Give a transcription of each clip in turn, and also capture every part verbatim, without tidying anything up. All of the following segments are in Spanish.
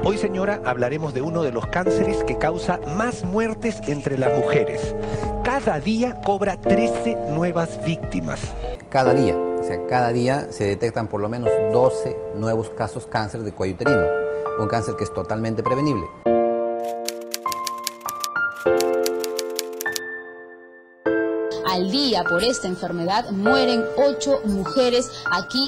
Hoy, señora, hablaremos de uno de los cánceres que causa más muertes entre las mujeres. Cada día cobra trece nuevas víctimas. Cada día, o sea, cada día se detectan por lo menos doce nuevos casos cáncer de cuello uterino, un cáncer que es totalmente prevenible. Al día por esta enfermedad mueren ocho mujeres aquí.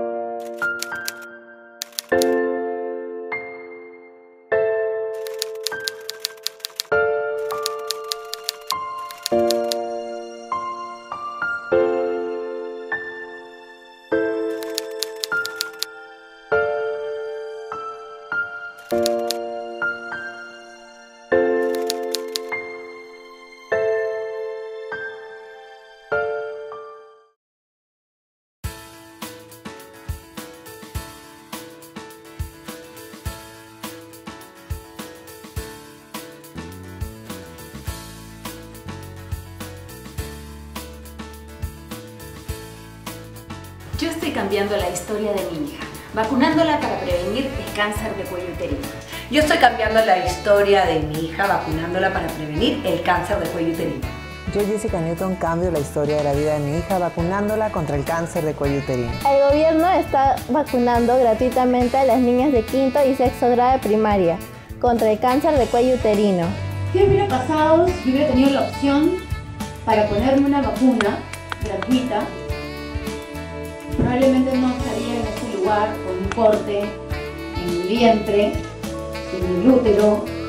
Yo estoy cambiando la historia de mi hija, vacunándola para prevenir el cáncer de cuello uterino. Yo estoy cambiando la historia de mi hija, vacunándola para prevenir el cáncer de cuello uterino. Yo, Jessica Newton, cambio la historia de la vida de mi hija vacunándola contra el cáncer de cuello uterino. El gobierno está vacunando gratuitamente a las niñas de quinto y sexto grado de primaria contra el cáncer de cuello uterino. ¿Qué hubiera pasado si hubiera tenido la opción para ponerme una vacuna gratuita? Probablemente no estaría en ese lugar con un corte en mi vientre, en mi útero,